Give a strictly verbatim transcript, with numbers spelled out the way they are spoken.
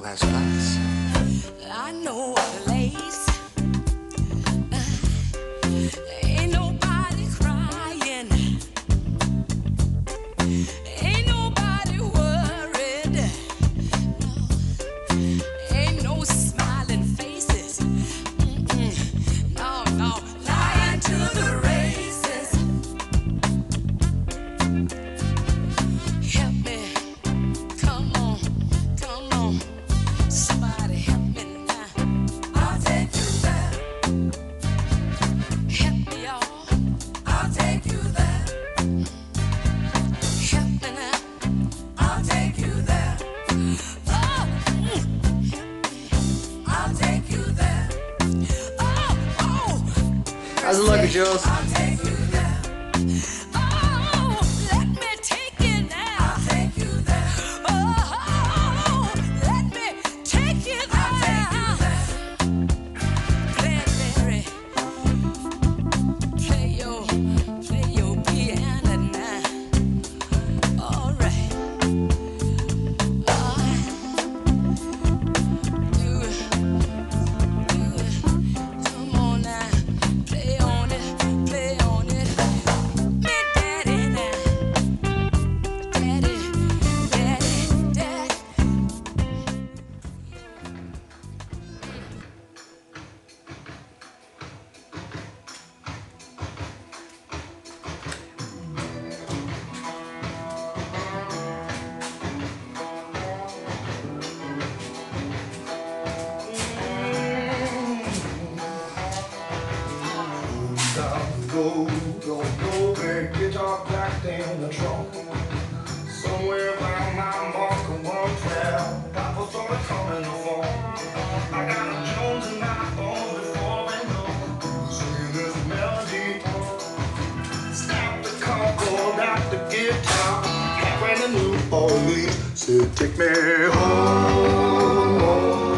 that's nice. I know a place. Ain't nobody crying. Ain't nobody worried. No. Ain't no smiling faces. Mm-mm. No, no. Lying to the races. Help me. Come on. Come on. Somebody help me now. I'll take you there. Help me, y'all. I'll take you there. Help me now. I'll take you there. Oh, mm. I'll take you there. Oh, oh. How's it looking, Jules? I'll take you there. Oh, let me take you there. I'll take you there. Oh, let me take you there. I'll take you there. Blackberry, play your, play your piano now. All right. Oh, do it, do it. Come on now, play on it, play on it. Me daddy now, daddy, daddy, daddy. Go, go, go, big guitar packed in the trunk. Somewhere around my mark of one twelve, Papa started coming along. I got a Jones in my bones before they know. Singing this melody. Stop the Concord out the guitar. Halfway to New Orleans, said take me home.